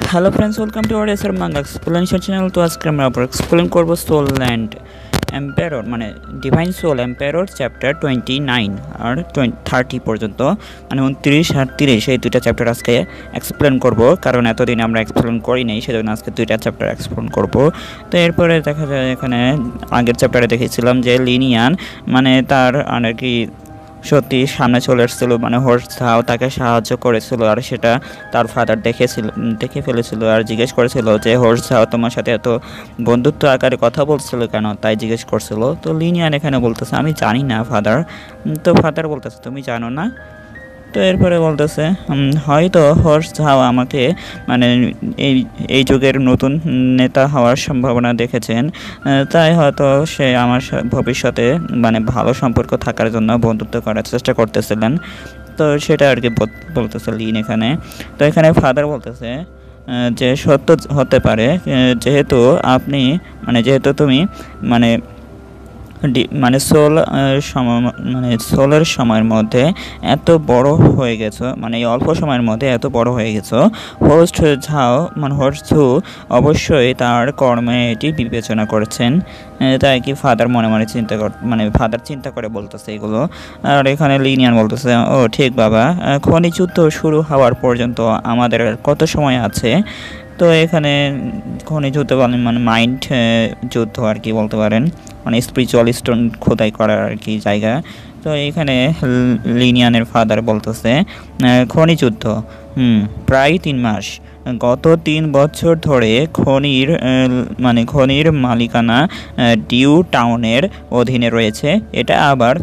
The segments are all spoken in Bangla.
Hello friends, welcome to our SR manga explanation channel. তো আজকে আমরা এক্সপ্লেন করব সোল ল্যান্ড এম্পায়ার মানে ডিভাইন সোল এম্পায়ার চ্যাপ্টার 29 আর 30 পর্যন্ত, মানে 29 আর 30 এই দুইটা চ্যাপ্টার আজকে এক্সপ্লেন করব, কারণ এতদিন আমরা এক্সপ্লেন করি নাই, সেজন্য আজকে দুইটা চ্যাপ্টার এক্সপ্লেন করব। তো এরপরে দেখা যায় এখানে আগের চ্যাপ্টারে দেখেছিলাম যে লিনিয়ান মানে তার আর কি সত্যি সামনে চলে এসেছিল, মানে হর্স ঝাও তাকে সাহায্য করেছিল, আর সেটা তার ফাদার দেখে ফেলেছিল আর জিজ্ঞেস করেছিল যে হর্স ঝাও তোমার সাথে এত বন্ধুত্ব আকারে কথা বলছিল কেন, তাই জিজ্ঞেস করছিল। তো লিনিয়ান এখানে বলতেছে আমি জানি না ফাদার। তো ফাদার বলতেছে তুমি জানো না। তো এরপরে বলতেছে হয়তো হর্স ঝাও আমাকে মানে এই এই যুগের নতুন নেতা হওয়ার সম্ভাবনা দেখেছেন, তাই হয়তো সে আমার ভবিষ্যতে মানে ভালো সম্পর্ক থাকার জন্য বন্ধুত্ব করার চেষ্টা করতেছিলেন। তো সেটা আর কি বলতেছে লিন এখানে। তো এখানে ফাদার বলতেছে যে সত্য হতে পারে, যেহেতু যেহেতু তুমি মানে মানে সোলের সময়ের মধ্যে এত বড় হয়ে গেছো, মানে এই অল্প সময়ের মধ্যে এত বড় হয়ে গেছো। হোস্ট ঝাও মানে হোস্ট ঝু অবশ্যই তার কর্মে এটি বিবেচনা করেছেন, তাই কি ফাদার মনে মনে ফাদার চিন্তা করে বলতেছে এগুলো। আর এখানে লিনিয়ান বলতেছে ও ঠিক বাবা, খনি যুদ্ধ শুরু হওয়ার পর্যন্ত আমাদের কত সময় আছে। তো এখানে খনি যুদ্ধ মানে মাইন্ড যুদ্ধ আর কি বলতে পারেন, মানে স্পিরিচুয়াল স্টোন খোদাই করার আর কি জায়গা। তো এখানে লিনিয়ানের ফাদার বলতেছে খনি যুদ্ধ প্রায় 3 মাস, গত 3 বছর ধরে খনির মালিকানা ডিউ টাউনের অধীনে রয়েছে। এটা আবার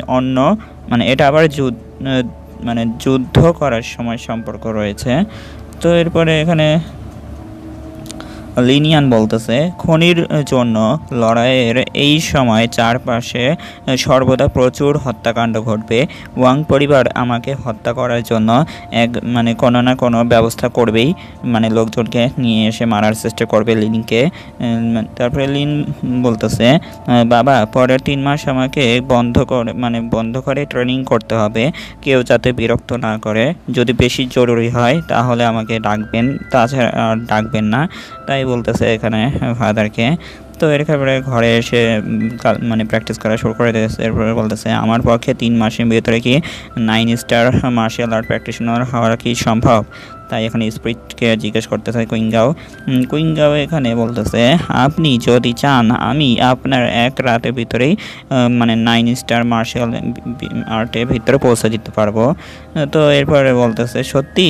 যুদ্ধ করার সময় সম্পর্ক রয়েছে। তো এরপরে এখানে লিনিয়ান বলতেছে খনির জন্য লড়াইয়ের এই সময় চারপাশে সর্বদা প্রচুর হত্যাকাণ্ড ঘটবে। ওয়াং পরিবার আমাকে হত্যা করার জন্য কোনো না কোনো ব্যবস্থা করবেই, মানে লোকজনকে নিয়ে এসে মারার চেষ্টা করবে লিনকে। তারপরে লিন বলতেছে বাবা পরের 3 মাস আমাকে বন্ধ করে ট্রেনিং করতে হবে, কেউ যাতে বিরক্ত না করে। যদি বেশি জরুরি হয় তাহলে আমাকে ডাকবেন, তাছাড়া আর ডাকবেন না, তাই বলতেছে এখানে ফাদারকে। তো এরপরে ঘরে এসে প্র্যাকটিস করা শুরু করে দিয়েছে। এরপরে বলতেছে আমার পক্ষে 3 মাসের ভিতরে কি 9 স্টার মার্শাল আর্ট প্র্যাকটিশনার হওয়ার কি সম্ভব। তাই এখানে স্পিরিটকে জিজ্ঞেস করতেছে কুইঙ্গাও এখানে বলতেছে আপনি যদি চান আমি আপনার 1 রাতের ভিতরেই 9 স্টার মার্শাল আর্টের ভিতরে পৌঁছে দিতে পারবো। তো এরপরে বলতেছে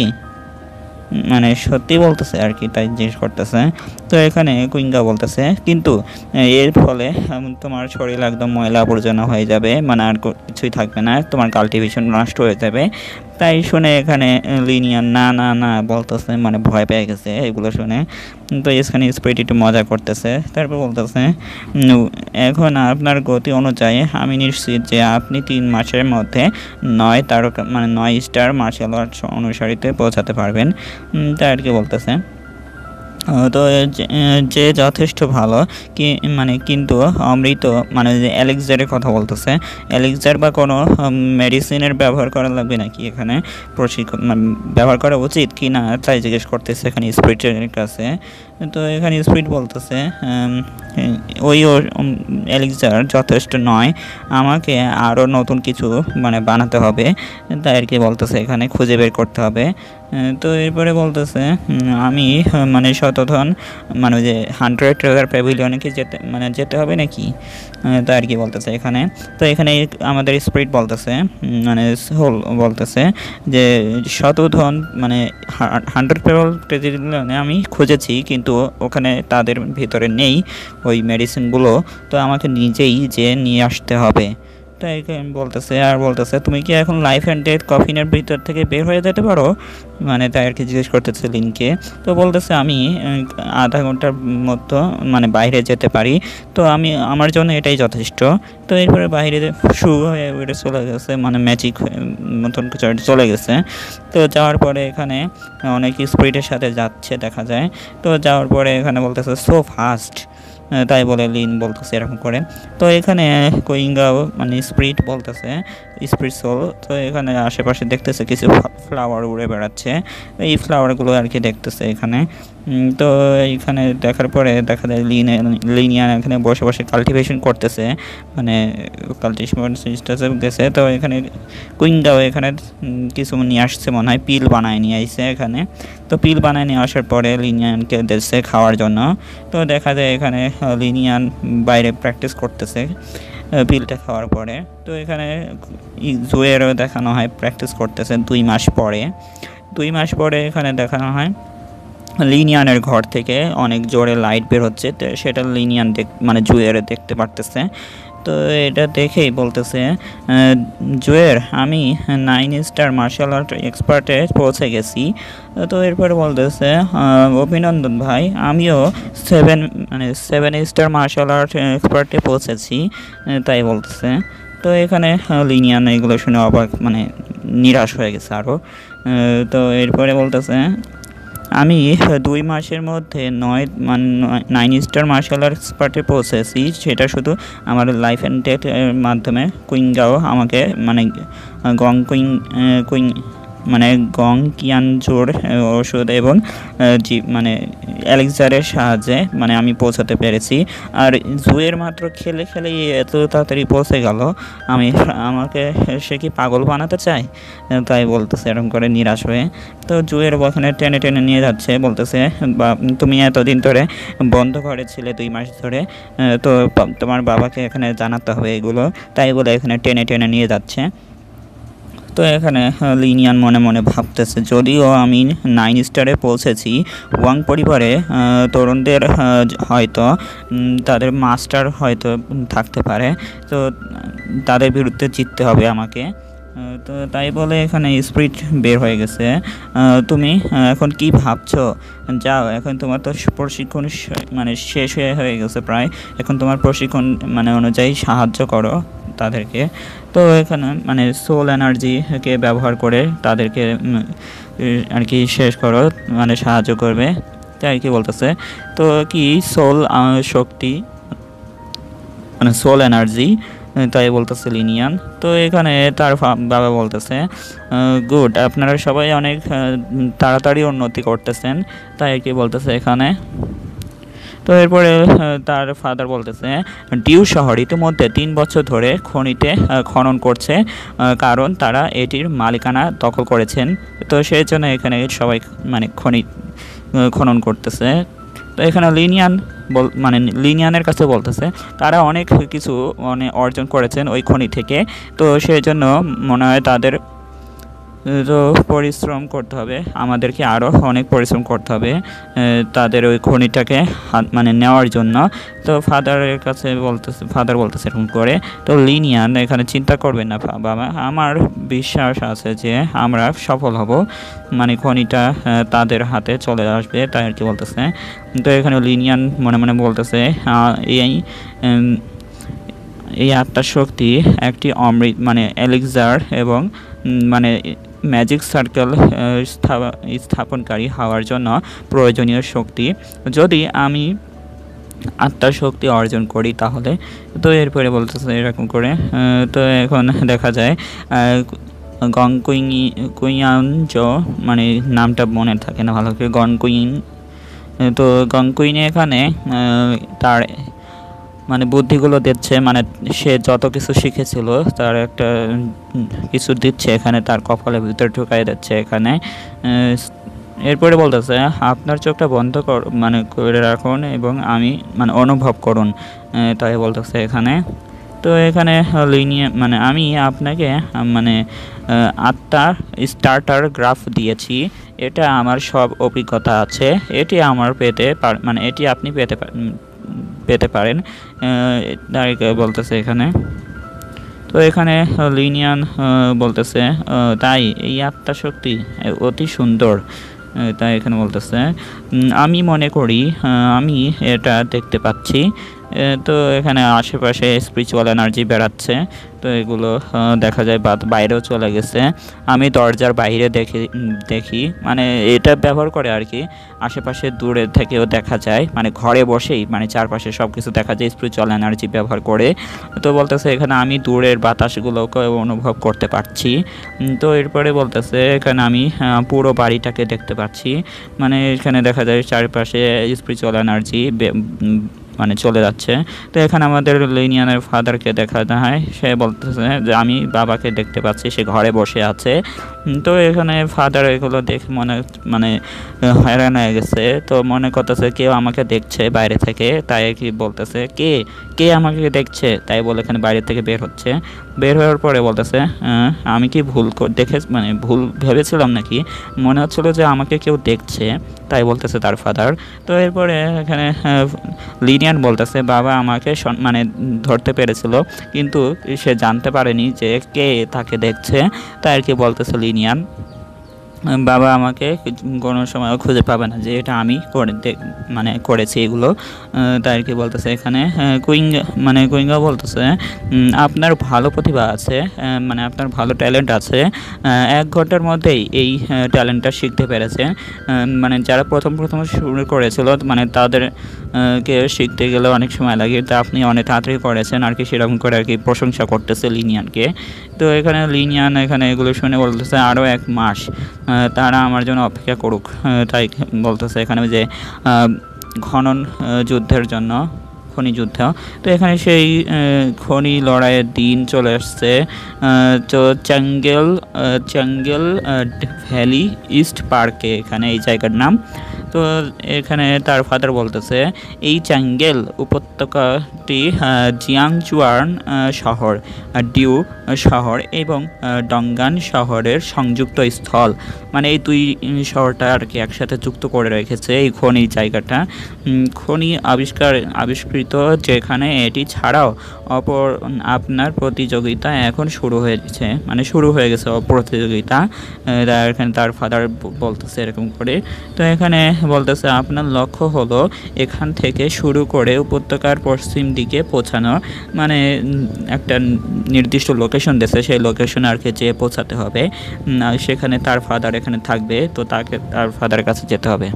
সত্যি বলতেছে আর কি, তাই জিজ্ঞেস করতেছে। তো এখানে কুইঙ্গা বলতেছে কিন্তু এর ফলে তোমার শরীর একদম ময়লা আবর্জনা হয়ে যাবে, আর কিছুই থাকবে না, তোমার কাল্টিভেশন নষ্ট হয়ে যাবে। তাই শুনে এখানে লিনিয়ান না না না বলতেছে, ভয় পেয়ে গেছে এগুলো শুনে। তো এখানে স্পিরিট একটু মজা করতেছে। তারপর বলতেছে এখন আপনার গতি অনুযায়ী আমি নিশ্চিত যে আপনি 3 মাসের মধ্যে 9 স্টার মার্শাল আর্টস অনুসারীতে পৌঁছাতে পারবেন, তাই আর কি বলতেছে। তো যে যথেষ্ট ভালো কিন্তু অমৃত যে এলিক্সারের কথা বলতেছে, এলিক্সার বা কোনো মেডিসিনের ব্যবহার করা লাগবে নাকি এখানে, প্রশিক্ষণ ব্যবহার করা উচিত কি না তাই জিজ্ঞেস করতেছে এখানে স্পিরিটের কাছে। তো এখানে স্পিরিট বলতেছে ওই এলিক্সার যথেষ্ট নয়, আমাকে আরও নতুন কিছু বানাতে হবে, তাই আর কি বলতেছে এখানে খুঁজে বের করতে হবে। তো এরপরে বলতেছে আমি শতধন যে 100 ট্রেজার প্যাভিলিয়নে কি যেতে হবে নাকি, তাই আর কি বলতেছে এখানে। তো এখানে আমাদের স্পিরিট বলতেছে সোল বলতেছে যে শতধন 100 প্যাভিলিয়নে আমি খুঁজেছি, কিন্তু ওখানে তাদের ভিতরে নেই ওই মেডিসিনগুলো, তো আমাকে নিজেই নিয়ে আসতে হবে। তাই বলতেছে তুমি কি এখন লাইফ অ্যান্ড ডেথ কফিনের ভিতর থেকে বের হয়ে যেতে পারো, তাই আর কি জিজ্ঞেস করতেছে লিনকে। তো বলতেছে আমি আধা ঘন্টার মতো বাইরে যেতে পারি, তো আমার জন্য এটাই যথেষ্ট। তো এরপরে বাইরে শু হয়ে উঠে চলে গেছে, ম্যাজিক মতন কিছু চলে গেছে। তো যাওয়ার পরে এখানে অনেক স্পিরিটের সাথে যাচ্ছে দেখা যায়। তো যাওয়ার পরে এখানে বলতেছে সো ফাস্ট, তাই বলে লিন বলতেছে এরকম করে। তো এখানে কুইঙ্গাও স্পিরিট বলতেছে স্পিরিট সোল। তো এখানে আশেপাশে দেখতেছে কিছু ফ্লাওয়ার উড়ে বেড়াচ্ছে, এই ফ্লাওয়ারগুলো আর কি দেখতেছে এখানে। তো এইখানে দেখার পরে দেখা যায় লিনিয়ান এখানে বসে বসে কাল্টিভেশন করতেছে, মানে কাল্টিভেশন সিস্টেমে গেছে। তো এখানে কুইঙ্গাও এখানে কিছু নিয়ে আসছে মনে হয়, পিল বানায় নিয়ে আসছে এখানে। তো পিল বানায় নিয়ে আসার পরে লিনিয়ানকে দিচ্ছে খাওয়ার জন্য। তো দেখা যায় এখানে লিনিয়ান বাইরে প্র্যাকটিস করতেছে পিলটা খাওয়ার পরে। তো এখানে জুয়েরও দেখানো হয় প্র্যাকটিস করতেছে 2 মাস পরে। 2 মাস পরে এখানে দেখানো হয় লিনিয়ানের ঘর থেকে অনেক জোরে লাইট বের হচ্ছে, তো সেটা লিনিয়ান মানে জুয়ের দেখতে পারতেছে। তো এটা দেখেই বলতেছে জুয়ের, আমি 9 স্টার মার্শাল আর্ট এক্সপার্টে পৌঁছে গেছি। তো এরপরে বলতেছে অভিনন্দন ভাই, আমিও 7 স্টার মার্শাল আর্ট এক্সপার্টে পৌঁছেছি, তাই বলতেছে। তো এখানে লিনিয়ান এগুলো শুনে অবাক, মানে নিরাশ হয়ে গেছে আরও। তো এরপরে বলতেছে আমি 2 মাসের মধ্যে 9 স্টার মার্শাল আর্ট এক্সপার্টে পৌঁছেছি, সেটা শুধু আমার লাইফ অ্যান্ড ডেথ এর মাধ্যমে। কুইঙ্গাও আমাকে মানে গং কুইং মানে গং কিয়ানজোর ওষুধ এবং মানে এলেক্সারের সাহায্যে মানে আমি পৌঁছাতে পেরেছি। আর জুয়ের মাত্র খেলে খেলেই এত তাড়াতাড়ি পৌঁছে গেল, আমাকে সে কি পাগল বানাতে চায়, তাই বলতেছে এরকম করে নিরাশ হয়ে। তো জুয়ের ওখানে টেনে টেনে নিয়ে যাচ্ছে, বলতেছে তুমি এতদিন ধরে বন্ধ ঘরে ছিলে 2 মাস ধরে, তো তোমার বাবাকে এখানে জানাতে হবে এগুলো, তাই বলে এখানে টেনে টেনে নিয়ে যাচ্ছে। তো এখানে লিনিয়ান মনে মনে ভাবতেছে যদিও আমি 9 স্টারে পৌঁছেছি, ওয়াং পরিবারে তরুণদের হয়তো তাদের মাস্টার হয়তো থাকতে পারে, তো তাদের বিরুদ্ধে জিততে হবে আমাকে। তো তাই বলে এখানে স্পিরিট বের হয়ে গেছে। তুমি এখন কি ভাবছো, যাও এখন তোমার তো প্রশিক্ষণ মানে শেষ হয়ে গেছে প্রায়, এখন তোমার প্রশিক্ষণ মানে অনুযায়ী সাহায্য করো তাদেরকে। তো এখানে মানে সোল এনার্জিকে ব্যবহার করে তাদেরকে আর কি শেষ করো, মানে সাহায্য করবে, তাই আর কি বলতেছে। তো কি সোল শক্তি মানে সোল এনার্জি, তাই বলতেছে লিনিয়ান। তো এখানে তার বাবা বলতেছে গুড, আপনারা সবাই অনেক তাড়াতাড়ি উন্নতি করতেছেন, তাই আর কি বলতেছে এখানে। তো এরপরে তার ফাদার বলতেছে ডিউ শহর ইতিমধ্যে 3 বছর ধরে খনিতে খনন করছে, কারণ তারা এটির মালিকানা দখল করেছেন। তো সেই জন্য এখানে সবাই মানে খনি খনন করতেছে। তো এখানে মানে লিনিয়ানের কাছে বলতেছে তারা অনেক কিছু মানে অর্জন করেছেন ওই খনি থেকে, তো সেই জন্য মনে হয় তাদের তো পরিশ্রম করতে হবে, আমাদেরকে আরও অনেক পরিশ্রম করতে হবে তাদের ওই খনিটাকে মানে নেওয়ার জন্য। তো ফাদার বলতেছে এরকম করে। তো লিনিয়ান এখানে চিন্তা করবেন না বাবা, আমার বিশ্বাস আছে যে আমরা সফল হব, মানে খনিটা তাদের হাতে চলে আসবে, তাই আর কি বলতেছে। তো এখানে লিনিয়ান মনে মনে বলতেছে এই আত্মার শক্তি একটি অমৃত মানে এলেক্সার এবং মানে ম্যাজিক সার্কেল স্থাপনকারী হওয়ার জন্য প্রয়োজনীয় শক্তি, যদি আমি আত্মার শক্তি অর্জন করি তাহলে। তো এরপরে বলতেছে এরকম করে। তো এখন দেখা যায় গং কুইয়ানজো মানে নামটা মনে থাকে না ভালো করে, গনকুইন। তো গংকুইনে এখানে তার মানে বুদ্ধিগুলো দিচ্ছে, মানে সে যত কিছু শিখেছিল তার একটা কিছু দিচ্ছে এখানে, তার কপালের ভিতরে ঢুকাই দিচ্ছে এখানে। এরপরে বলতেছে আপনার চোখটা বন্ধ মানে করে রাখুন এবং আমি মানে অনুভব করুন, তাই বলতেছে এখানে। তো এখানে মানে আমি আপনাকে মানে আত্মার স্টার্টার গ্রাফ দিয়েছি, এটা আমার সব অভিজ্ঞতা আছে, এটি আমার মানে এটি আপনি পেতে পারেন, তাই বলতেছে এখানে। তো এখানে লিনিয়ান বলতেছে তাই এই আত্মা শক্তি অতি সুন্দর, তাই এখানে বলতেছে আমি মনে করি আমি এটা দেখতে পাচ্ছি, তো এখানে আশেপাশে স্পিরিচুয়াল এনার্জি বেড়াচ্ছে। তো এগুলো দেখা যায় বাইরেও চলে গেছে। আমি দরজার বাইরে দেখি মানে এটা ব্যবহার করে আর কি, আশেপাশে দূরে থেকেও দেখা যায়, মানে ঘরে বসেই মানে চারপাশে সব কিছু দেখা যায় স্পিরিচুয়াল এনার্জি ব্যবহার করে। তো বলতেছে এখানে আমি দূরের বাতাসগুলোকে অনুভব করতে পারছি। তো এরপরে বলতেছে এখানে আমি পুরো বাড়িটাকে দেখতে পাচ্ছি, মানে এখানে দেখা যায় চারপাশে স্পিরিচুয়াল এনার্জি মানে চলে যাচ্ছে। তো এখানে আমাদের লিনিয়ানের ফাদারকে দেখা হয়, সে বলতেছে যে আমি বাবাকে দেখতে পাচ্ছি, সে ঘরে বসে আছে। তো এখানে ফাদার এগুলো দেখে মানে হয়রান হয়ে গেছে। তো মনে করতেছে কেউ আমাকে দেখছে বাইরে থেকে, তাই কি বলতেছে কে কে আমাকে দেখছে, তাই বলে এখানে বাইরে থেকে বের হচ্ছে। বের হওয়ার পরে বলতেছে আমি কি মানে ভুল ভেবেছিলাম নাকি, মনে হচ্ছিল যে আমাকে কেউ দেখছে, তাই বলতেছে তার ফাদার। তো এরপরে এখানে লিনিয়ান বলতেছে বাবা আমাকে মানে ধরতে পেরেছিল, কিন্তু সে জানতে পারেনি যে কে তাকে দেখছে, তাই আর কি বলতেছে লিনিয়ান বাবা আমাকে কোনো সময় খুঁজে পাবে না যে এটা আমি মানে করেছি এগুলো, তাই আর কি বলতেছে এখানে কুইঙ্গা বলতেছে আপনার ভালো প্রতিভা আছে, মানে আপনার ভালো ট্যালেন্ট আছে, 1 ঘন্টার মধ্যেই এই ট্যালেন্টটা শিখতে পেরেছে। মানে যারা প্রথম শুরু করেছিল মানে তাদের কে শিখতে গেলে অনেক সময় লাগে, তা আপনি অনেক তাড়াতাড়ি করেছেন আর কি, সেরকম করে আর কি প্রশংসা করতেছে লিনিয়ানকে। তো এখানে লিনিয়ান এখানে এগুলো শুনে বলতেছে আরও 1 মাস তারা আমার জন্য অপেক্ষা করুক, তাই বলতেছে এখানে যে খনন যুদ্ধের জন্য, খনি যুদ্ধ। তো এখানে সেই খনি লড়াইয়ের দিন চলে আসছে। তো চাঙ্গেল ভ্যালি ইস্ট পার্কে, এখানে এই জায়গার নাম। তো এখানে তার ফাদার বলতেছে এই চাঙ্গেল উপত্যকাটি জিয়াংচুয়ান শহর, ডিউ শহর এবং ডঙ্গান শহরের সংযুক্ত স্থল, মানে এই 2 শহরটা আর কি একসাথে যুক্ত করে রেখেছে এই খনি জায়গাটা। খনি আবিষ্কৃত যেখানে এটি ছাড়াও আপনার প্রতিযোগিতা এখন শুরু হয়েছে, মানে শুরু হয়ে গেছে প্রতিযোগিতা, এখানে তার ফাদার বলতেছে এরকম করে। তো এখানে বলতেছে আপনার লক্ষ্য হলো এখান থেকে শুরু করে উপত্যকার পশ্চিম দিকে পৌঁছানো, মানে একটা নির্দিষ্ট লোকেশন দিয়েছে, সেই লোকেশনে আর কি যেয়ে পৌঁছাতে হবে। সেখানে তার ফাদার এখানে থাকবে, তো তাকে তার ফাদারের কাছে যেতে হবে।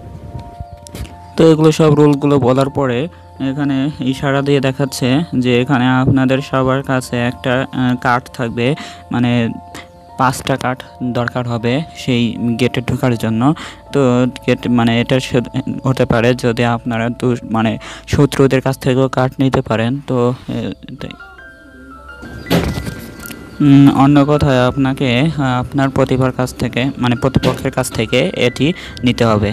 তো এগুলো সব রুলগুলো বলার পরে এখানে ইশারা দিয়ে দেখাচ্ছে যে এখানে আপনাদের সবার কাছে একটা কার্ড থাকবে, মানে 5টা কার্ড দরকার হবে সেই গেটে ঢোকার জন্য। তো গেট মানে এটা হতে পারে যদি আপনারা মানে শত্রুদের কাছ থেকেও কার্ড নিতে পারেন। তো অন্য কথায় আপনাকে আপনার প্রতিভার কাছ থেকে মানে প্রতিপক্ষের কাছ থেকে এটি নিতে হবে।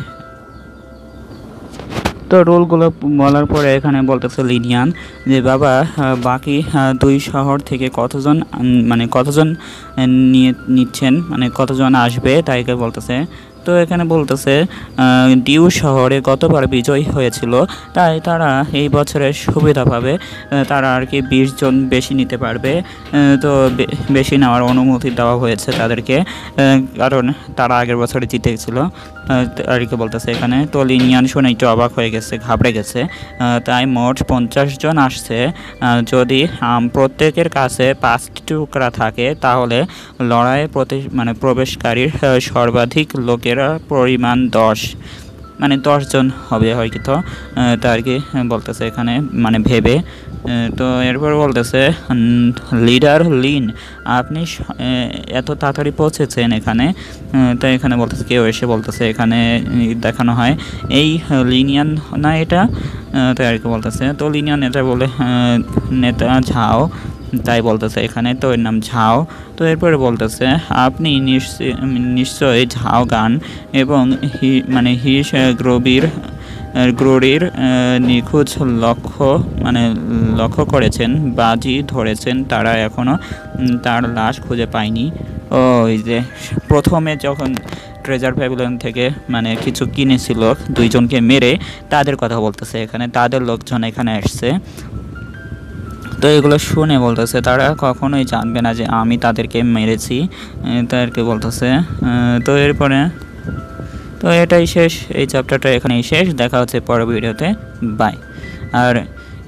তো রুলগুলো বলার পরে এখানে বলতেছে লিনিয়ান যে বাবা বাকি 2 শহর থেকে কতজন নিচ্ছেন, মানে কতজন আসবে, তাইকে বলতেছে। তো এখানে বলতেছে ডিউ শহরে গতবার বিজয়ী হয়েছিল, তাই তারা এই বছরের সুবিধা পাবে, তারা আর কি 20 জন বেশি নিতে পারবে। তো বেশি নেওয়ার অনুমতি দেওয়া হয়েছে তাদেরকে, কারণ তারা আগের বছরে জিতেছিল আর কি বলতেছে এখানে। তো লিনিয়ান শুনে একটু অবাক হয়ে গেছে, ঘাবড়ে গেছে। তাই মোট 50 জন আসছে, যদি প্রত্যেকের কাছে 5টি টুকরা থাকে তাহলে লড়াইয়ে প্রবেশকারীর সর্বাধিক লোকেরা পরিমাণ 10, মানে 10 জন হবে হয়তো, তা আর কি বলতেছে এখানে মানে ভেবে। তো এরপর বলতেছে লিডার লিন আপনি এত তাড়াতাড়ি পৌঁছেছেন এখানে, তো এখানে বলতেছে কেউ এসে বলতেছে এখানে দেখানো হয় এই লিনিয়ান না এটা, তাই আর কি বলতেছে। তো লিনিয়ান এটা বলে নেতা ঝাও, তাই বলতেছে এখানে, তো এর নাম ঝাও। তো এরপরে বলতেছে আপনি নিশ্চয়ই ঝাও গান এবং হিস গ্রোরির নিখোঁজ লক্ষ্য করেছেন, বাজি ধরেছেন, তারা এখনও তার লাশ খুঁজে পায়নি। ওই যে প্রথমে যখন ট্রেজার প্যাভিলিয়ন থেকে মানে কিছু কিনেছিল 2 জনকে মেরে, তাদের কথা বলতেছে এখানে, তাদের লোকজন এখানে আসছে। তো এগুলো শুনে বলতেছে তারা কখনোই জানবে না যে আমি তাদেরকে মেরেছি, তাদেরকে বলতেছে। তো এরপরে তো এটাই শেষ, এই চ্যাপ্টারটা এখানেই শেষ, দেখা হচ্ছে পরের ভিডিওতে, বাই। আর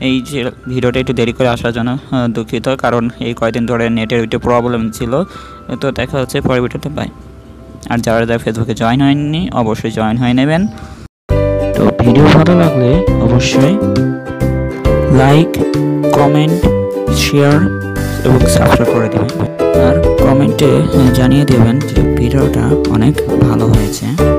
এই যে ভিডিওটা একটু দেরি করে আসার জন্য দুঃখিত, কারণ এই কয়েকদিন ধরে নেটের একটু প্রবলেম ছিল। তো দেখা হচ্ছে পরের ভিডিওতে, বাই। আর যারা ফেসবুকে জয়েন হয়নি অবশ্যই জয়েন হয়ে নেবেন। তো ভিডিও ভালো লাগলে অবশ্যই লাইক, কমেন্ট, শেয়ার এবং সাবস্ক্রাইব করে দেবেন। আর কমেন্টে জানিয়ে দেবেন যে ভিডিওটা অনেক ভালো হয়েছে।